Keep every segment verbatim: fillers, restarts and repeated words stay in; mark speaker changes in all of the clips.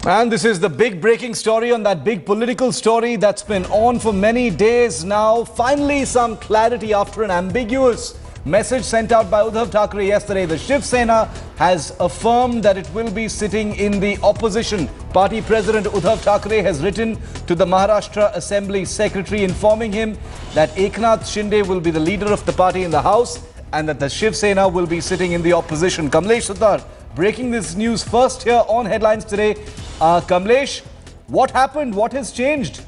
Speaker 1: And this is the big breaking story on that big political story that's been on for many days now. Finally, some clarity after an ambiguous message sent out by Uddhav Thackeray yesterday. The Shiv Sena has affirmed that it will be sitting in the opposition. Party President Uddhav Thackeray has written to the Maharashtra Assembly Secretary informing him that Eknath Shinde will be the leader of the party in the House and that the Shiv Sena will be sitting in the opposition. Kamlesh Suttar breaking this news first here on Headlines today. Uh, Kamlesh, what happened? What has changed?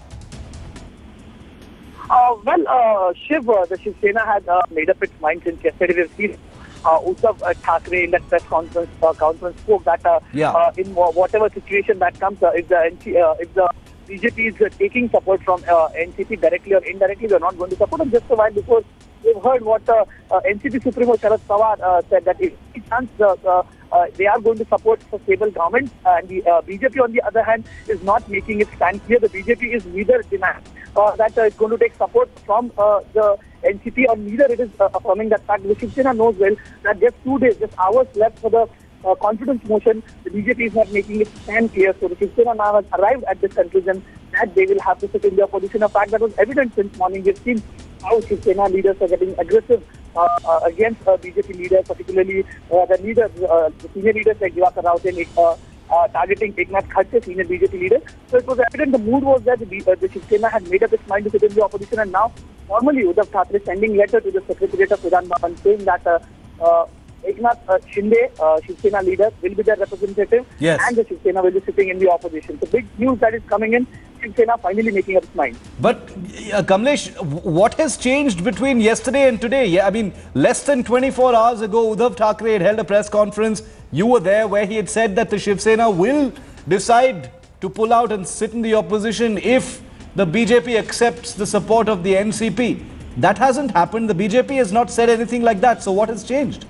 Speaker 2: Uh, well, uh, Shiv, uh, the Shiv Sena had uh, made up its mind since yesterday. We've seen uh, Uddhav uh, Thackeray in that press conference, uh, conference spoke that uh,
Speaker 1: yeah.
Speaker 2: uh, in whatever situation that comes, uh, if the N C, uh, if the B J P is uh, taking support from uh, N C P directly or indirectly, they are not going to support. And just a while before, we've heard what uh, uh, N C P Supremo Sharad Pawar uh, said, that if any chance uh, uh, uh, they are going to support a stable government, and the uh, B J P on the other hand is not making it stand clear. The B J P is neither denying uh, that uh, it's going to take support from uh, the N C P, or neither it is uh, affirming that fact. The Shiv Sena knows well that just two days, just hours left for the uh, confidence motion. The B J P is not making it stand clear. So the Shiv Sena now has arrived at this conclusion that they will have to sit in the opposition. A fact that was evident since morning. We've seen how Shiv Sena leaders are getting aggressive uh, uh, against uh, B J P leaders, particularly uh, the leaders, uh, the senior leaders like Diwakar Raut and uh, uh, targeting Eknath Khadse, senior B J P leader. So it was evident the mood was that the, uh, the Shiv Sena had made up its mind to sit in the opposition, and now formally Uddhav Thackeray sending letter to the Secretariat of Vidhan Bhavan saying that uh, uh, Eknath uh, Shinde, uh, Shiv Sena leader, will be their representative,
Speaker 1: yes.
Speaker 2: and the Shiv Sena will be sitting in the opposition. So big news that is coming in. Shiv Sena finally making up its mind.
Speaker 1: But uh, Kamlesh, what has changed between yesterday and today? Yeah, I mean, less than twenty-four hours ago, Uddhav Thackeray had held a press conference. You were there, where he had said that the Shiv Sena will decide to pull out and sit in the opposition if the B J P accepts the support of the N C P. That hasn't happened. The B J P has not said anything like that. So what has changed?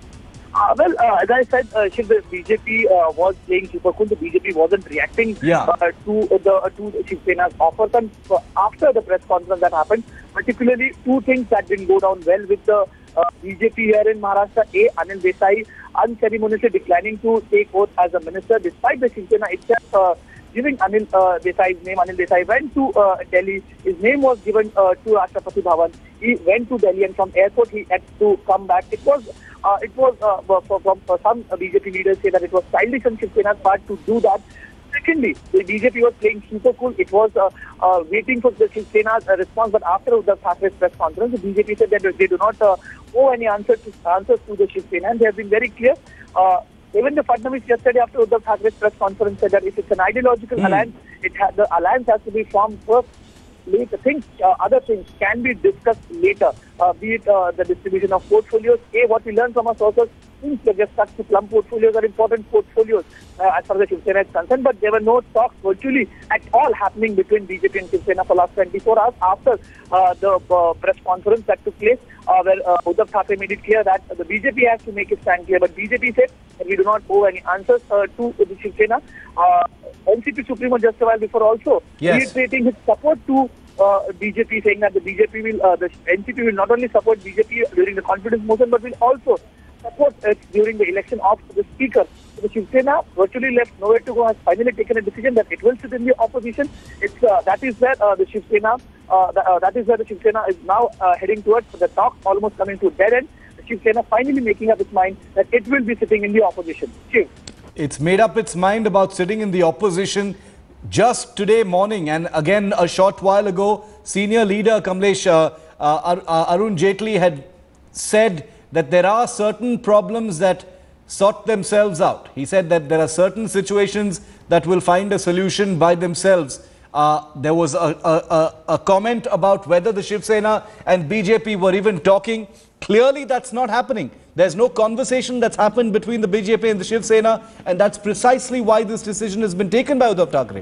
Speaker 2: Uh, well, uh, as I said, uh, Shiv, the B J P uh, was playing super cool. The B J P wasn't reacting
Speaker 1: yeah.
Speaker 2: uh, to the uh, to the Shiv Sena's offers. And uh, after the press conference that happened, particularly two things that didn't go down well with the uh, B J P here in Maharashtra. A, Anil Desai unceremoniously declining to take oath as a minister, despite the Shiv Sena itself uh, giving Anil uh, Desai's name. Anil Desai went to uh, Delhi. His name was given uh, to Rashtrapati Bhavan. He went to Delhi, and from airport he had to come back. It was uh, it was uh, for, for, for some uh, B J P leaders say that it was childish on Shiv Sena's part to do that. Secondly, the B J P was playing super cool. It was uh, uh, waiting for the Shiv Sena's uh, response. But after Uddhav Thackera's press conference, the B J P said that they do not uh, owe any answer to, answers to the Shiv Sena, and they have been very clear. Uh, Even the Fadnavis yesterday after Uddhav Thackera's press conference said that if it's an ideological mm. alliance, it ha the alliance has to be formed first. Later, things, uh, other things can be discussed later, uh, be it uh, the distribution of portfolios. A, what we learned from our sources, things that get stuck to plum portfolios are important portfolios uh, as far as the Shiv Sena is concerned. But there were no talks virtually at all happening between B J P and Shiv Sena for the last twenty-four hours after uh, the uh, press conference that took place, uh, where uh, Uddhav Thackeray made it clear that the B J P has to make it stand clear. But B J P said that we do not owe any answers uh, to the Shiv Sena. Uh, N C P Supremo just a while before also
Speaker 1: yes.
Speaker 2: reiterating his support to uh, B J P, saying that the B J P will, uh, the N C P will not only support B J P during the confidence motion, but will also support it during the election of the speaker. So the Shiv Sena, virtually left nowhere to go, has finally taken a decision that it will sit in the opposition. It's uh, that is where uh, the Shiv Sena, uh, the, uh, that is where the Shiv Sena is now uh, heading towards. The talk almost coming to dead end. The Shiv Sena finally making up its mind that it will be sitting in the opposition. Shiv.
Speaker 1: It's made up its mind about sitting in the opposition just today morning. And again, a short while ago, senior leader Kamlesh, uh, uh, uh, Arun Jaitley had said that there are certain problems that sort themselves out. He said that there are certain situations that will find a solution by themselves. Uh, there was a, a, a, a comment about whether the Shiv Sena and B J P were even talking. Clearly, that's not happening. There's no conversation that's happened between the B J P and the Shiv Sena, and that's precisely why this decision has been taken by Uddhav Thackeray.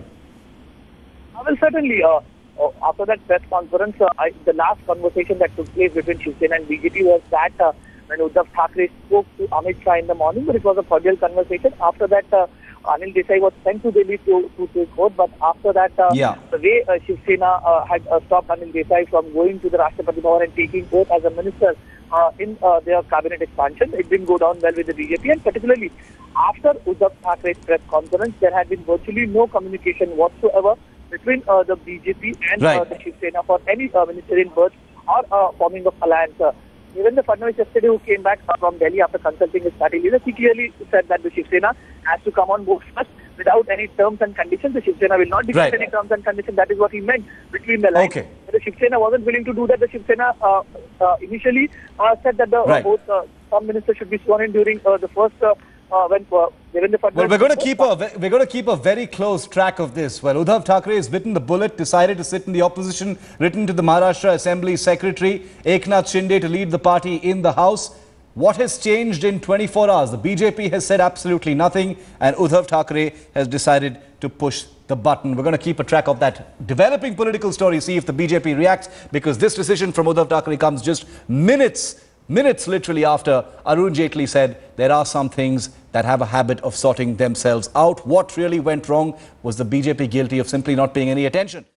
Speaker 2: Uh, well, certainly, uh, uh, after that press conference, uh, I, the last conversation that took place between Shiv Sena and B J P was that uh, when Uddhav Thackeray spoke to Amit Shah in the morning, but it was a cordial conversation. After that, uh, Anil Desai was sent to Delhi to, to take oath, but after that, uh,
Speaker 1: yeah.
Speaker 2: the way uh, Shiv Sena uh, had uh, stopped Anil Desai from going to the Rashtrapati Bhavan and taking oath as a minister uh, in uh, their cabinet expansion, it didn't go down well with the B J P, and particularly after Uddhav Thackeray's press conference, there had been virtually no communication whatsoever between uh, the B J P and
Speaker 1: right.
Speaker 2: uh, the Shiv Sena for any uh, ministerial berth or uh, forming of alliance. Uh, even the Fadnavis yesterday, who came back uh, from Delhi after consulting his party leaders, he clearly said that the Shiv Sena has to come on board first without any terms and conditions. The Shiv Sena will not dictate
Speaker 1: right.
Speaker 2: any terms and conditions. That is what he meant between the lines.
Speaker 1: Okay.
Speaker 2: But the Shiv Sena wasn't willing to do that. The Shiv Sena uh, uh, initially uh, said that the
Speaker 1: right.
Speaker 2: uh, both uh, some ministers should be sworn in during uh, the first uh, uh, when uh, Devendra Fadnavis.
Speaker 1: Well, we're going to keep a we're going to keep a very close track of this. Well, Uddhav Thackeray has bitten the bullet, decided to sit in the opposition, written to the Maharashtra Assembly Secretary Eknath Shinde to lead the party in the House. What has changed in twenty-four hours? The B J P has said absolutely nothing, and Uddhav Thackeray has decided to push the button. We're going to keep a track of that developing political story, see if the B J P reacts, because this decision from Uddhav Thackeray comes just minutes, minutes literally after Arun Jaitley said there are some things that have a habit of sorting themselves out. What really went wrong? Was the B J P guilty of simply not paying any attention?